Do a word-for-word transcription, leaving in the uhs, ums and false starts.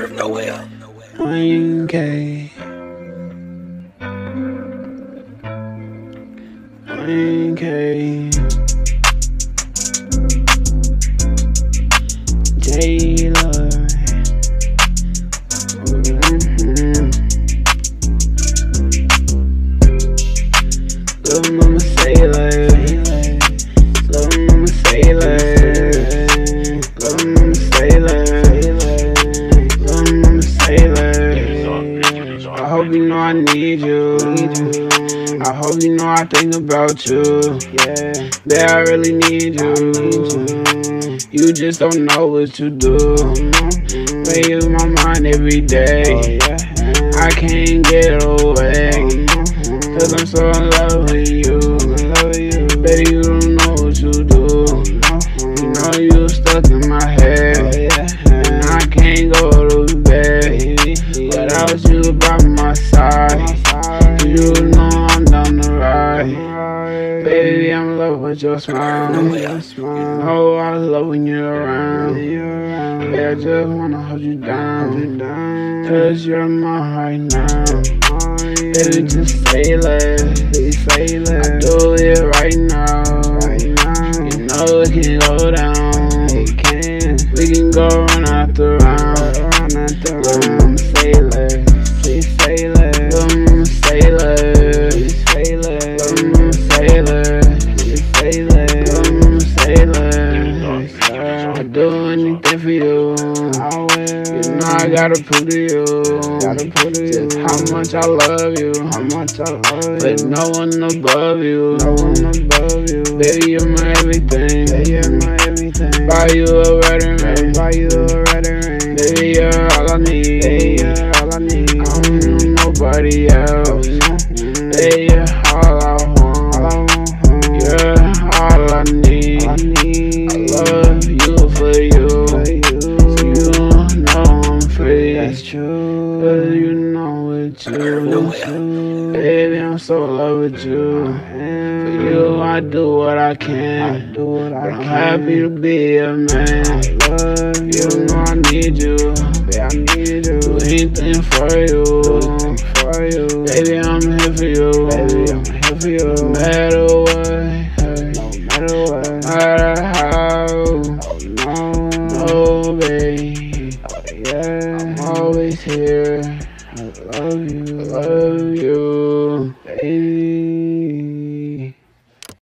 deserve nowhere. one K. one K. J-Lord. Mm-hmm. Little mama sailor. Little mama sailor. Little mama sailor. Little mama sailor. I hope you know I need you. I hope you know I think about you. Yeah, that I really need you. You just don't know what you do. Play in my mind every day. I can't get away. Cause I'm so in love with you. Baby, you don't know what you do. You know you stuck in my head. And I can't go to bed without you by my side. You know I'm down the ride. Baby, I'm in love with your smile. You know I love when you're around. Baby, I just wanna hold you down. Cause you're mine right now. Baby, just say less. I do it right now. You know it can go down. We can go run out the round. Little mama say less. Please say less. Little mama say less. Please say less. Little mama say less. Please say less. Little mama say less. I'll do anything for you. I will. You know I gotta prove to you. Gotta prove to you how much I love you. How much I love you. But no one above you. No one above you. Baby, you're my everything. Baby, you're my everything. Buy you a wedding ring. Buy you a wedding ring. Baby, you're all I need. Baby, you're all I need. I don't need nobody else. Baby, you're all I want. All I want. You're all I need. All I need. I love you for you. For you. So you know I'm free. That's true. Cause you know it's you. Baby, I'm so in love with you. For you, I do what I can. I do what I can. I'm happy to be a man. I love you. You know I need you. Baby, I need you. Do anything for you. For you. Baby, I'm here for you. Baby, I'm here for you. No matter what. No matter what.